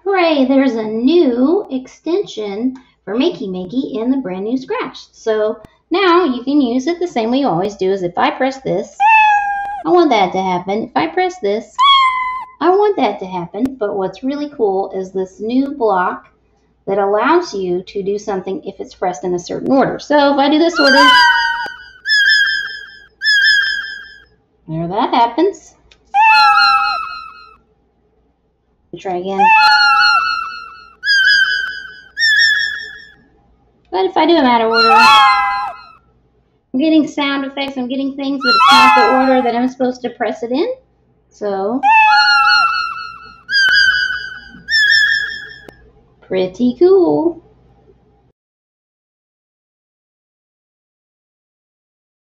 Hooray, there's a new extension for Makey in the brand new Scratch. So now you can use it the same way you always do. Is if I press this, I want that to happen. If I press this, I want that to happen. But what's really cool is this new block that allows you to do something if it's pressed in a certain order. So if I do this order, there that happens. Try again. But if I do them out of order, I'm getting sound effects, I'm getting things, but it's not the order that I'm supposed to press it in. So, pretty cool.